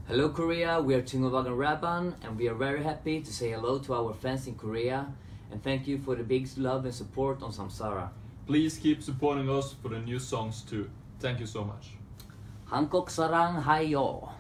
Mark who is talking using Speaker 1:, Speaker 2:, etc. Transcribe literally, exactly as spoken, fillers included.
Speaker 1: Hello Korea, we are Tungovagan Raban and we are very happy to say hello to our fans in Korea and thank you for the big love and support on Samsara.
Speaker 2: Please keep supporting us for the new songs too. Thank you so much.
Speaker 1: 한국 사랑하요.